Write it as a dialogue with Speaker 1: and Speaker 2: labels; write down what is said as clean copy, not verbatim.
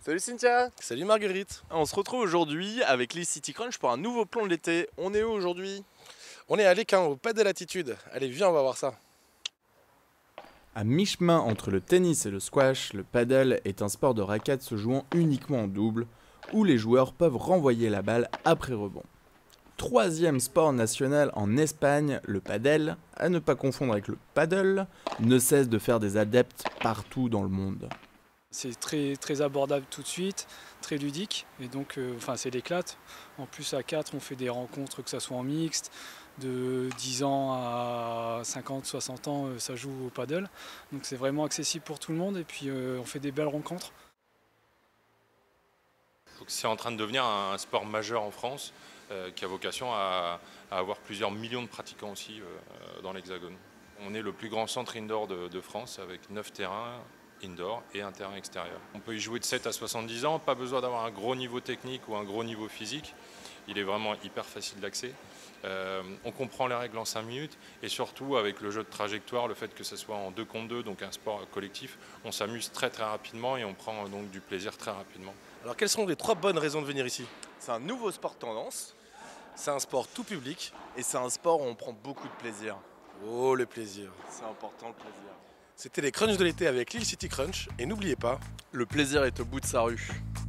Speaker 1: Salut Cynthia.
Speaker 2: Salut Marguerite.
Speaker 1: On se retrouve aujourd'hui avec les City Crunch pour un nouveau plan de l'été. On est où aujourd'hui?
Speaker 2: On est à Léquin, au Pas de l'Altitude. Allez, viens, on va voir ça.
Speaker 3: À mi-chemin entre le tennis et le squash, le paddle est un sport de raquettes se jouant uniquement en double, où les joueurs peuvent renvoyer la balle après rebond. Troisième sport national en Espagne, le padel, à ne pas confondre avec le paddle, ne cesse de faire des adeptes partout dans le monde.
Speaker 4: C'est très abordable tout de suite, très ludique, et donc c'est l'éclate. En plus à 4 on fait des rencontres, que ce soit en mixte, de 10 ans à 50, 60 ans ça joue au paddle. Donc c'est vraiment accessible pour tout le monde et puis on fait des belles rencontres.
Speaker 5: C'est en train de devenir un sport majeur en France qui a vocation à avoir plusieurs millions de pratiquants aussi dans l'Hexagone. On est le plus grand centre indoor de France avec 9 terrains indoor et un terrain extérieur. On peut y jouer de 7 à 70 ans, pas besoin d'avoir un gros niveau technique ou un gros niveau physique. Il est vraiment hyper facile d'accès. On comprend les règles en 5 minutes et surtout avec le jeu de trajectoire, le fait que ce soit en 2 contre 2, donc un sport collectif, on s'amuse très rapidement et on prend donc du plaisir très rapidement.
Speaker 2: Alors, quelles sont les 3 bonnes raisons de venir ici?
Speaker 1: C'est un nouveau sport tendance
Speaker 2: C'est un sport tout public.
Speaker 1: et c'est un sport où on prend beaucoup de plaisir.
Speaker 2: Oh, le plaisir.
Speaker 1: C'est important le plaisir.
Speaker 2: C'était les crunchs de l'été avec Lille City Crunch. Et n'oubliez pas,
Speaker 1: Le plaisir est au bout de sa rue.